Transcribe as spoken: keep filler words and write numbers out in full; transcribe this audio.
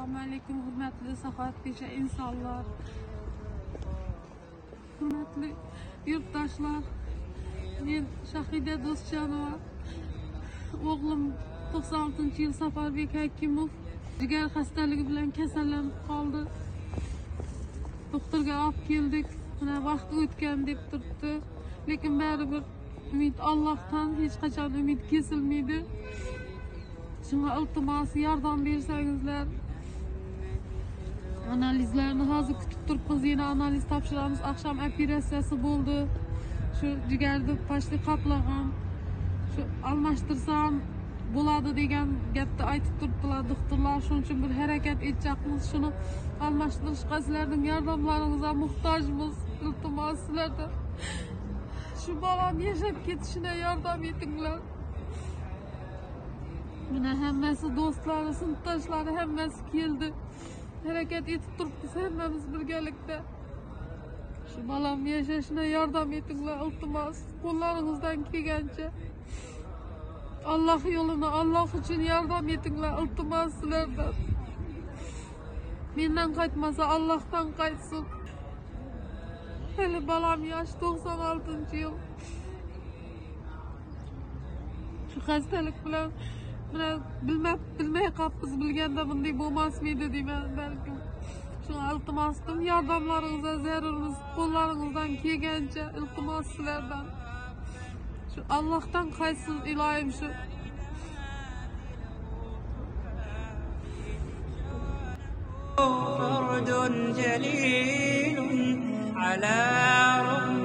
Assalomu alaykum hurmatli saxovatpesha insonlar, hurmatli yurtdoshlar. Men Shahida Do'stjonova, o'g'lim to'qson oltinchi yil Safarbek Hakimov jigar xastaligi bilan kasallanib qoldi. Doktorga olib keldik. Mana vaqt o'tgan deb turibdi. Lekin baribir umid Allohdan hech qachon umid kesilmaydi. Shunga iltimos yordam bersangizlar. Analizlarni hozir kutib turibmiz. Yana analiz topshiramiz. Akşam operatsiyasi bo'ldi. Shu jigarni pashti qaplagan. Shu almashtirsam bo'ladi degan gapni aytib turibdilar doktorlar. Shuning uchun bir harakat etmoqmiz. Shuni almashtirishga sizlarning yordamlaringizga muhtojmiz. Iltimos sizlardan shu bolam yashab ketishine yordam etinglar. Mana hammasi do'stlari, sinfdoshlari hammasi keldi. Harakat etib turibmiz hammamiz birgalikda. Shu bolam yashashine yordam etinglar iltimos. Qo'llaringizdan kelgancha Alloh yo'lini Alloh uchun yordam etinglar iltimos sizlardan. Mendan qaytmasa Allohdan qaytsin. Hali bolam yosh, to'qson oltinchi yil. Shu xastalik bilan bilan bilmay bilmay qolibmiz. Bilganda bunday bo'lmasmidi deyman balkim. Shu iltimosim yordamlaringizga zarurmiz. Qo'llaringizdan kelgancha iltimos sizlardan. Shu Allohdan qaytsin iloyim shu. فرد جليل على رغم